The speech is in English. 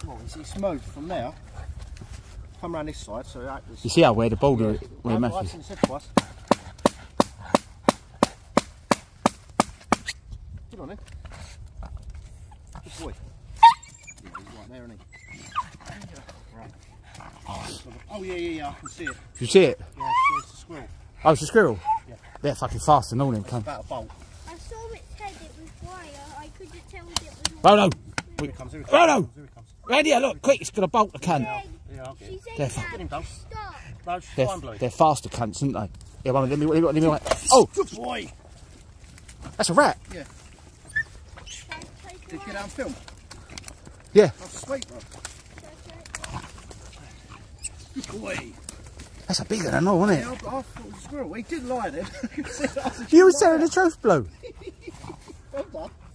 Well, it's smooth from there. Come round this side, so that was... You see how where the boulder where it matches. Get on it. Good boy. Yeah, he's right there, isn't he? Right. Oh yeah, I can see it. You see it? Yeah, it's a squirrel. Oh, it's a squirrel? Yeah. They're fucking fast and all them come. About a bolt. I saw its head, it was wire. I couldn't tell if it was... Oh no! Here it comes, here it Oh comes. no! Here it comes. Right here, look, quick, it's got a bolt, the cunt. Yeah, I'll get him. She's They're, Get him, Dove. stop. No, she's fine, Blue. they're faster cunts, aren't they? Yeah, let me oh! Good boy! That's a rat. Yeah. Did you get out and film? Yeah. Oh, sweet, bro. Good boy. That's a big one, I know, wasn't it? Yeah, I thought it was a squirrel. He did lie there. You were selling the truth, Blue. Well done.